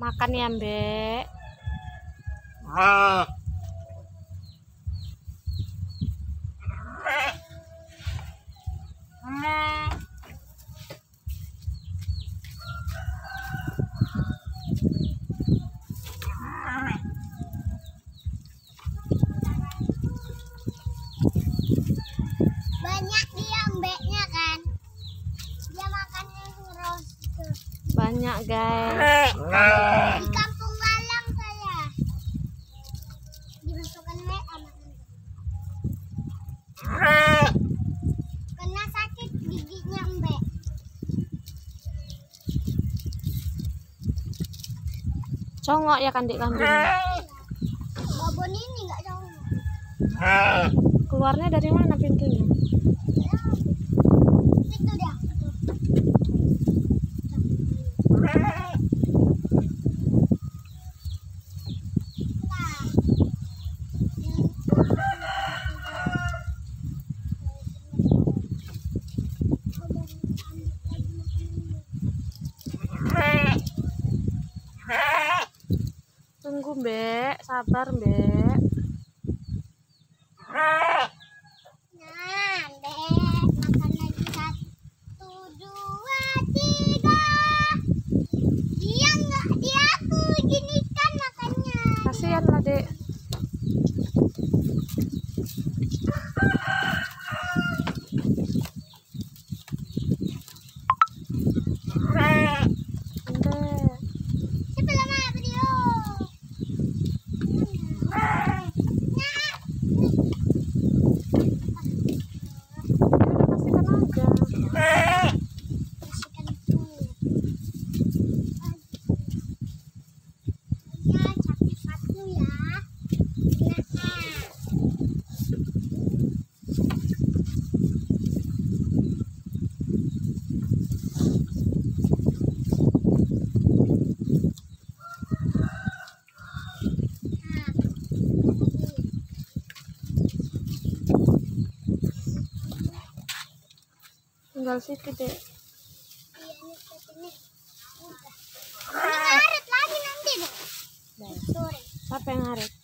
Makan ya, Mbak. Banyak dia mbeknya kan. Dia makannya terus. Banyak, guys. Di kampung Galang saya. Dimasukkan anak. Kena sakit giginya mbek. Congok ya kan dik kambing. Babon ini nggak jauh. Keluarnya dari mana pintunya? Itu dia. Tunggu, Mbak. Sabar, Mbak. Nah, mbek makan lagi 1, 2, 3. Dia aku gini kan makannya. Kasihan lah, Dek. Mbak. Sebelah mana beliau? Udah pastikan aja. Bersihkan itu. Ya, capek satu ya. Tinggal sedikit, Dek. Iya, ini udah. Ini ngaret lagi nanti nih. Sore. Siapa yang ngaret?